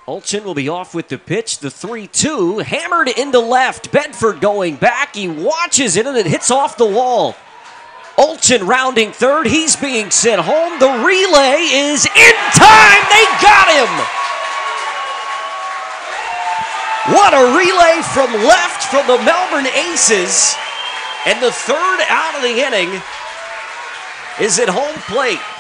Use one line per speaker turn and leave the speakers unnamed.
Oeltjen will be off with the pitch. The 3-2 hammered into left. Bedford going back. He watches it and it hits off the wall. Oeltjen rounding third. He's being sent home. The relay is in time. They got him. What a relay from left from the Melbourne Aces. And the third out of the inning is at home plate.